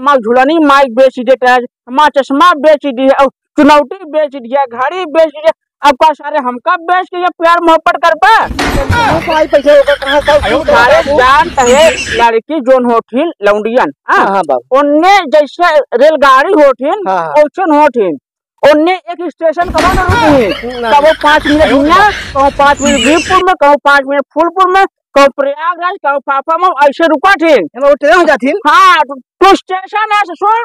हमार झुलनी माइक बेच देता है, हमार चश्मा बेच दिया, चुनौती बेच दिया, घड़ी बेच दिया। अब का सारे हमका बेच के ये प्यार मोहब्बत कर पा सारे जानते है लड़की जोन होठिन लौंडियन उनने जैसे रेलगाड़ी होठिन ओछन होठिन उनने एक स्टेशन कहाँ न रुकी कहो 5 मिनट हिया कहो 5 मिनट बीरपुर में कहो 5 मिनट फूलपुर में कहो प्रयागराज कहो पापा में ऐसे रुका थे वो ट्रेन हो जाती। हाँ तो स्टेशन है सुन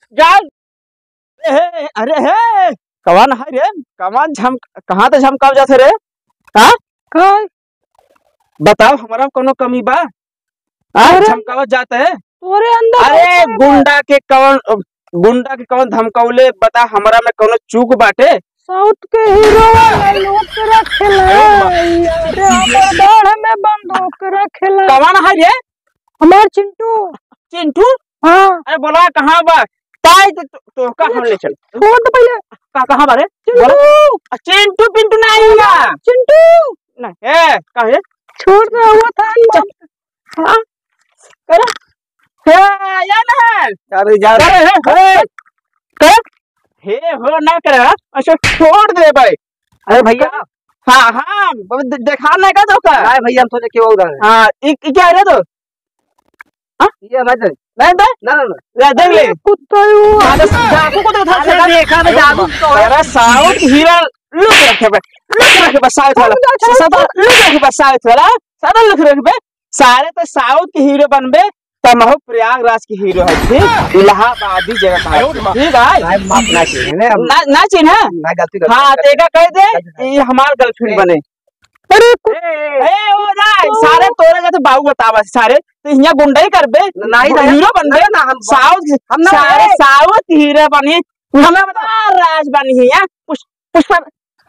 जाए अरे हे कवन है रे कवन झम कहाँ तो झमकाव जाते रे हाँ कहाँ बताओ हमारा कोनो कमी बा झमकाव जाता है तोरे अंदर अरे गुंडा के कवन धमकावले बता हमारा में कोनो चूक बाटे साउथ के हीरो वाले लोग रखेला अरे हमर दाढ़ में बंदूक रखेला कवन है ये हमार चिंटू चिंटू हाँ अरे बोला कहाँ बा ताई तो कहाँ ले चल छोड़ तो पहले कहाँ बारे चिंटू चिंटू पिंटू नहीं है चिंटू नहीं है कहाँ है छोड़ दो वो था हाँ करा है या ना अरे जा हे हो ना करा अच्छा छोड़ दे भाई अरे भैया हाँ हाँ देखा नहीं का तो का भैया हम सोचे क्यों उधर हाँ क्या है तो हाँ ये भाई नहीं दे ना ना देख ले कुत्ता है जादू को तो था देखा तो जादू तेरा साउथ हीरो लुक रखे बस साउथ वाला सब लुक रखे बस साउथ वाला सारा लुक रखे सारे तो साउथ के हीरो बनबे तमहो प्रयागराज की हीरो है ठीक इलाहाबादी जगह का ठीक है ना चिन्ह ना चिन्ह ना गलती हाँ तेगा कह दे ये हमार गर्लफ्रेंड बने अरे ए ओ जाए सारे तोरे का तो बाऊ बतावा सारे तो यहां गुंडा ही करबे नहीं हीरो बनबे ना हम सारे साउथ हीरो बने हमें बता राज बनी है पुष्पा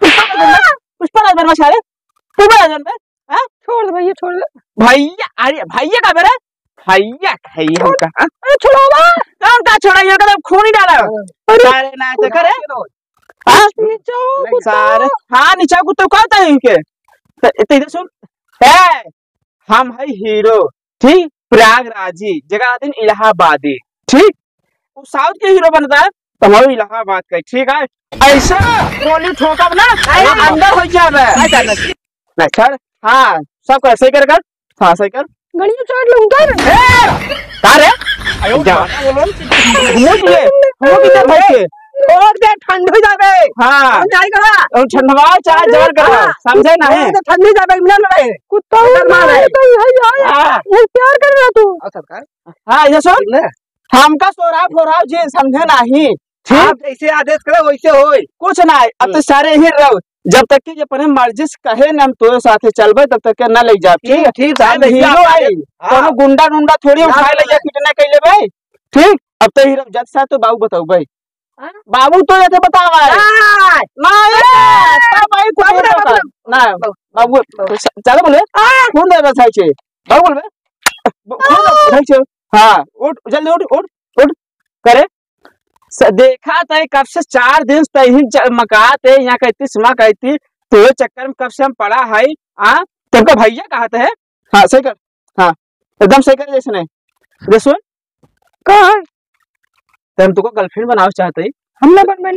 राज बनवा सारे पुष्पा राज बनबे हां छोड़ दे भैया छोड़ दे भैया अरे भैया का बेरे भैया खैया हमका अरे छोड़ो कौन का छोड़ा यहां का खून ही डाला सारे ना तो करे हां नीचे सारे हां नीचे को तो कहता है इनके इधर सुन है हम है हीरो ठीक प्रयागराजी जगह दिन इलाहाबादी ठीक वो साउथ के हीरो बनता है तो हम इलाहाबाद का ठीक है ऐसा गोली ठोकब ना अंदर हो जावे नहीं सर हाँ सब कर सही कर हाँ सही कर गड़िया चढ़ लूंगा तारे जाना बोलो मुझे हो किधर बैठे और दे ठंड हो जावे हां जाई करा और ठंडवा चाय जबर करा समझे नहीं तो ठंडी जावे मिलन रहे कुत्ता मार है तो ये प्यार कर रहा तू सरकार हां ये सुन हमका सोरा फोरा जी समझे नहीं आप जैसे आदेश करे वैसे होई कुछ ना अब तो सारे ही रहो जब तक कि अपने मर्जी से कहे न हम तोरे साथे चलबे तब तक के ना ले जा ठीक ठीक है हीरो आई कोनो गुंडा गुंडा थोड़ी उठा ले जा कितना कह ले भाई ठीक अब तो हीरो जज सा तो बाबू बताओ भाई बाबू तो ये बतावा ना भाई कोई ना बाबू चलो बोले कौन दे बस है बाबू बोलबे छे हां उठ जल्दी उठ उठ उठ करे देखा तय कब से 4 दिन तय मकाते यहाँ कहती सुमा कहती तो चक्कर में कब से हम पड़ा है हाँ तुमका भैया कहते हैं हाँ सही कर हाँ एकदम सही कर जैसे नहीं ये सुन कहाँ तुम तुमको गर्लफ्रेंड बनाना चाहते ही हम न बन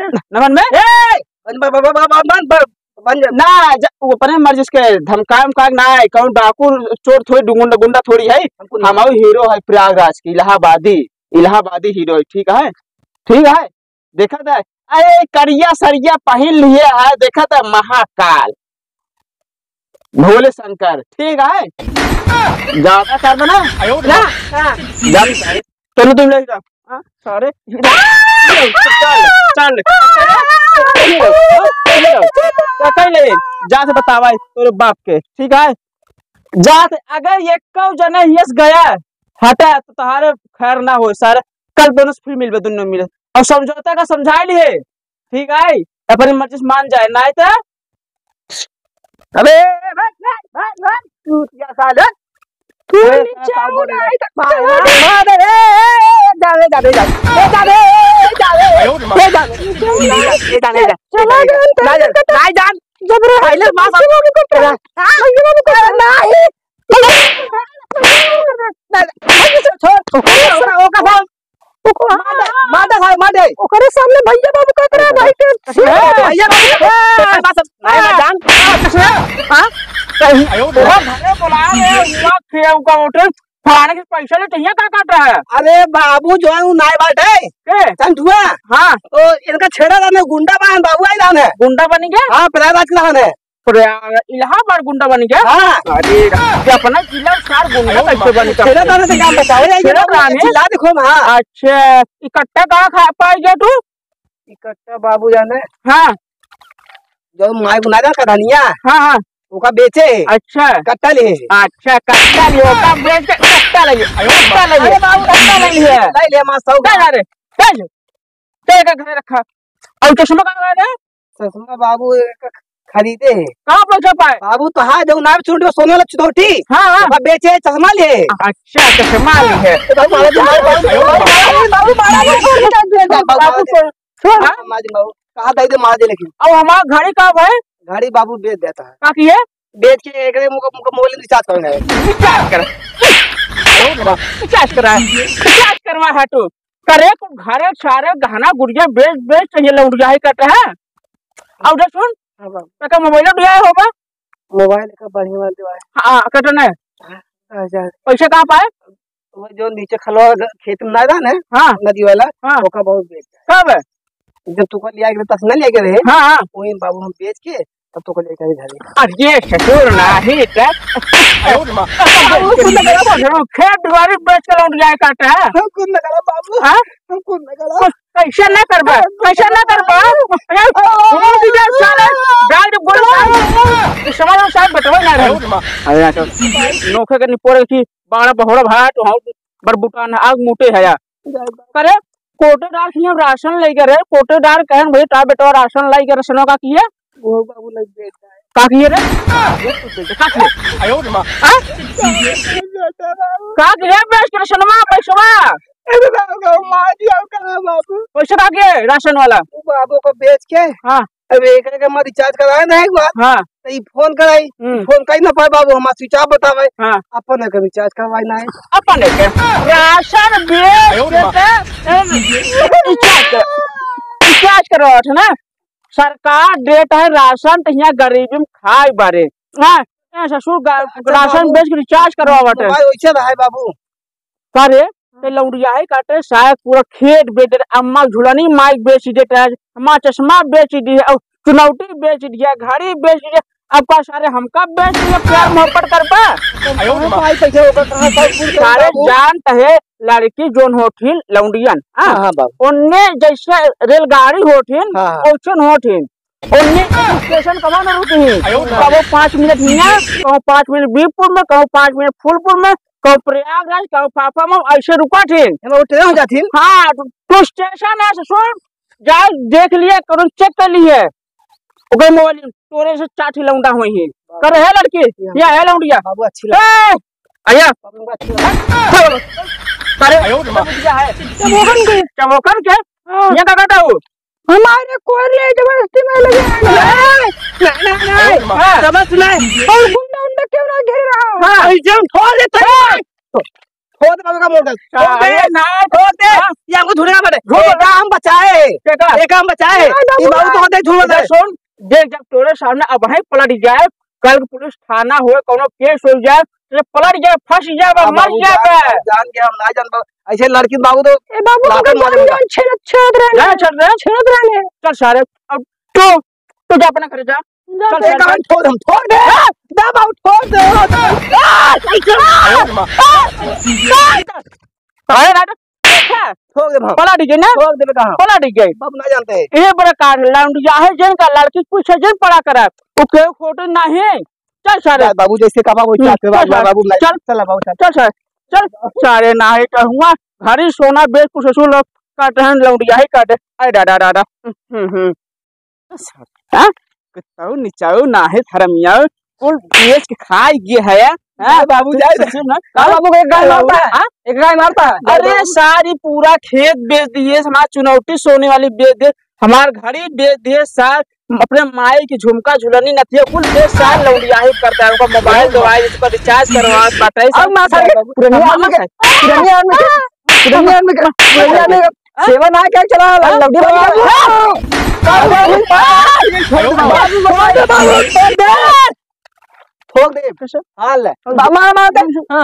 में ना वो अपने मर्जी के धमका ना है कौन डाकू चोर थोड़ी गुंडा थोड़ी है हमारे हीरो है प्रयागराज की इलाहाबादी हीरो है ठीक है देखा था अरे करिया सरिया पहन लिए है देखा था महाकाल भोले शंकर ठीक है ज्यादा कर दो ना चलो तुम ले जाओ सारे चल जा से बतावा तेरे बाप के ठीक है जा अगर ये कौ जने यस गया हटा तो तुम्हारे खैर ना हो सारे कल दोनों से फिर मिलबे दोनों मिले और समझौता का समझा लिए ठीक है अपनी मर्जी से मान जाए ना तो अबे क्या साले तू नीचे आओ ना मार रे जावे नहीं जान जब पहले मां नहीं मार दे ओकरे सामने भैया बाबू का करे भाई के भैया बाबू नहीं मैं जान हां कहीं बहुत घरे बुला रे हुआ खेव का होटल फलाने के पैसा ले चाहिए का काट रहा है। अरे बाबू जो है नाय बाटे के संधुआ हां तो इनका छेड़ा लाने गुंडा बन बाबू आई लाने गुंडा बन गया हां प्रयागराज लाने इलाहाबाद गुंडा बन गया। हाँ। अरे अपना जिला सार गुंडा कैसे बन गया छेड़ा लाने से काम बताओ चिल्ला देखो ना। अच्छा इकट्ठा कहाँ खा पाएगा तू इकट्ठा बाबू जाने हाँ जो माय बुना रहा कहानिया हाँ हाँ ओका बेचे अच्छा कट्टा ले अच्छा कट्टा ले ओका बेच के कट्टा ले कट्टा ले अरे बाबू कट्टा ले ले मां सौ का रे चल ते का घर रखा और चश्मा कहां गया चश्मा बाबू खरीदे है कहां पहुंचा पाए बाबू तो हां जो नाम छूट गया सोने वाला चितौटी हां हां बेचे चश्मा ले अच्छा चश्मा ले है बाबू बाबू कहां दे दे मार दे लेकिन अब हमारा घड़ी कब है घड़ी बाबू बेच देता है का की है बेच के एकरे मुको मोबाइल रिचार्ज करना है रिचार्ज कर रिचार्ज करा रिचार्ज करवा हटो करे घरे सारे गहना गुड़िया बेच बेच चाहिए लौट जाए करते हैं अब सुन का मोबाइल दिया होगा मोबाइल का बढ़िया वाला दिया है हां कटना है पैसे कहां पाए वो जो नीचे खलो खेत में ना है हां नदी वाला ओका बहुत बेच कब जब तू को लिया के तस न लेके रहे हां हां वही बाबू हम बेच के तब तो को लेकर घर अरे ससुर नहीं है खेत दुआरी बेच के लौट जाए काटे है कुन न करा बाबू हां कुन न करा कैसे ना करबा डाल दे बोल समाज में साहब बटवा ना रहे अरे नोखे के निपोरे की बाड़ा बहोड़ा भाट बरबुटान आग मुटे है या करे कोटेदार की हम राशन लेकर है कोटेदार कहन भाई ता बेटा राशन लाई के रसनो का किए वो बाबू लग बेचता है का किए रे का किए आयो मां हां का किए बेच के रसनमा पैसा ए बाबू मार दिया का बाबू पैसा का के राशन वाला बाबू को बेच के हां अब एकरे के मत रिचार्ज कराए ना एक बार हां तो ई फोन कराई फोन कई ना पाए बाबू हम स्विच ऑफ बतावे हां अपन के रिचार्ज करवाई ना है अपन के राशन बेच के रिचार्ज करवात है ना सरकार देता है राशन तो यहाँ गरीबी में खाए बारे हां ससुर राशन बेच के रिचार्ज करवावत है वैसे रहा है बाबू करे ते लौड़िया है काटे शायद पूरा खेत बेच दे अम्मा झुलनी माइक बेच देता है अम्मा चश्मा बेच दी है चुनौती बेच दिया घड़ी बेच दिया अब का सारे हमका बेच दिया प्यार मोहब्बत कर पा सारे जानते है लड़की जोन होठिन लौंडियन उनने जैसे रेलगाड़ी होठिन ओछन होठिन उनने स्टेशन कहाँ न रुकी कहो 5 मिनट हिया कहो 5 मिनट बीरपुर में कहो 5 मिनट फूलपुर में कहो प्रयागराज कहो पापा में ऐसे रुका थीन ट्रेन हो जाती हाँ तो स्टेशन है सुन जा देख लिए करो चेक कर लिए ओके मोबाइल तोरे से चाठी लौंडा हुई है कर है लड़की या है लौंडिया बाबू अच्छी आया अरे क्या है चमोकन के ये का काटा हो हमारे कोयले जबरदस्ती में लगे नहीं समझ ले और गुंडा उंडा क्यों ना घेर रहा हां जम छोड़ दे छोड़ दे बाबू का मोड़ दे ना छोड़ दे ये हमको ढूंढना पड़े हम बचाए एक हम बचाए ये बाबू तो होते झूठ दे सुन देख जब तोरे सामने अब है पलट जाए कल पुलिस थाना हुए कोनो केस हो जाए तो पलट जाए फंस जाए मर जाए जान के हम ना जान ऐसे लड़की बाबू तो ए बाबू छेड़ रहे चल सारे अब तो जा अपना घर जा चल सारे छोड़ दे जा बाबू छोड़ दे अरे ना छोड़ दे पलट गई ना छोड़ दे कहां पलट गई बाबू ना जानते हैं ये बड़ा कार लौंडिया है जन का लड़की पूछे जन पड़ा करा वो के फोटो नहीं चल सारे बाबू जैसे कहा वो चाहते बाबू चल चल बाबू चल चल सारे ना है तो हुआ घरी सोना बेच कुछ ससुर लोग काटे हैं लौंडिया ही काटे अरे दादा दादा हां किताऊ निचाऊ ना है धर्मिया कुल बेच के खाई गए है हां बाबू जाए ना का बाबू एक गाय मारता है हां एक गाय मारता है अरे सारी पूरा खेत बेच दिए हमारा चुनौती सोने वाली बेच दे हमार घड़ी बेच दिए सार अपने माई की झुमका झुलनी नथिया कुल बेच सार लौंडिया ही करता है उनका मोबाइल दवाई उसका रिचार्ज करवा बताइए सब पुरानी सेवा ना क्या चला लवडी ठोक दे हाल है मार मारते हां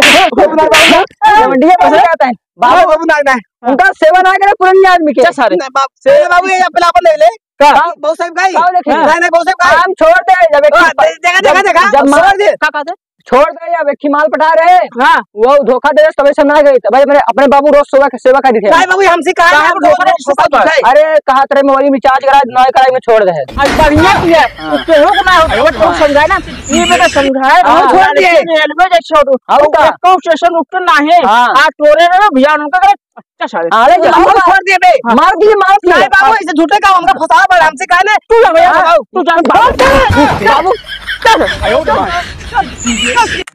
मंडी में पैसे आता है बाबू बाबू ना उनका सेवा ना करे पुरानी आदमी के सारे बाप से बाबू ये अपलापन ले ले बहुत साहब गाई नहीं बहुत साहब गाई हम छोड़ दे जब देखा जब मार दे का कहते छोड़ दे या व्यक्ति माल पटा रहे हां वो धोखा दे तभी समझ गई भाई मेरे अपने बाबू रोज सेवा कर दी थे नहीं बाबू हमसे कहा अरे कहा तेरे मोबाइल में चार्ज करा नए कराई में छोड़ दे आज बढ़िया किया उसके हो ना वो समझाए ना ये बेटा समझाए छोड़ दिए रेलवे जे छोड़ो को स्टेशन रुक ना है आ तोरे रे भैया उनका अच्छा सारे अरे छोड़ दिए बे मार दिए नहीं बाबू ऐसे झूठे का हमका फंसा बड़ा हमसे कहने तू भैया तू जान बाबू चल